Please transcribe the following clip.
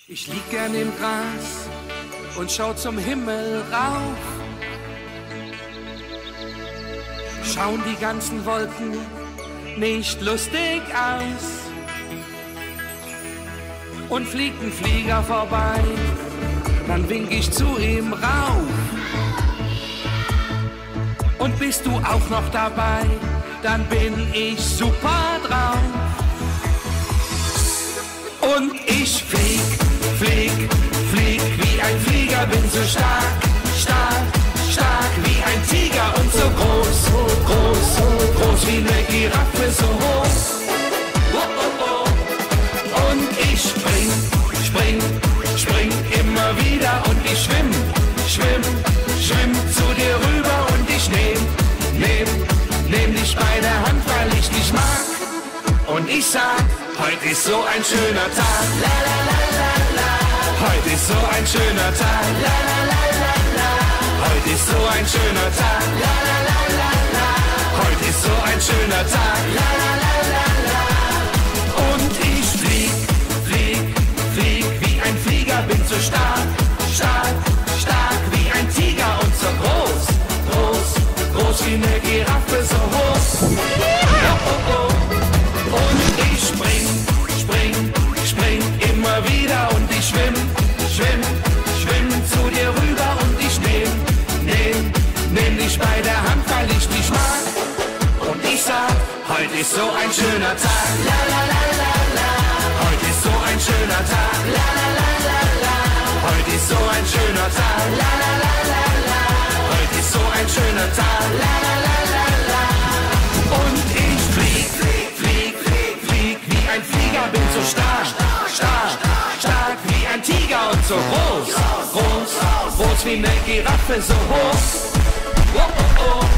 Ich lieg gern im Gras und schau zum Himmel rauf. Schauen die ganzen Wolken nicht lustig aus. Und fliegt ein Flieger vorbei, dann wink ich zu ihm rauf. Und bist du auch noch dabei, dann bin ich super drauf. Und ich flieg, flieg, flieg wie ein Flieger, bin so stark, stark, stark wie ein Tiger und so groß, groß, groß wie eine Giraffe, so hoch. Oh, oh, oh. Und ich spring, spring, spring immer wieder und ich schwimm, schwimm, schwimm zu dir rüber und ich nehm dich bei der Hand, weil ich dich mag. Und ich sag, heute ist so ein schöner Tag, la la la la la. Heute ist so ein schöner Tag, la la la la la. Heute ist so ein schöner Tag, la la la la la. Heute ist so ein schöner Tag, la la la la la. Und ich flieg, flieg, flieg wie ein Flieger, bin so stark, stark, stark wie ein Tiger und so groß, groß, groß wie eine Giraffe, so hoch. Oh, oh, oh. Und ich spring, spring, spring immer wieder und ich schwimm, schwimm, schwimm zu dir rüber und ich nehm dich bei der Hand, weil ich dich mag. Und ich sag, heute ist so ein schöner Tag, la la la la la. Heute ist so ein schöner Tag, la la la la la. Heute ist so ein schöner Tag, la la la la la. Heute ist so ein schöner Tag, la la la la la. Und ich flieg, flieg, flieg wie ein Flieger, bin so stark, stark, stark wie ein Tiger und so groß, groß, groß wie eine Giraffe, so hoch. Oh, oh, oh.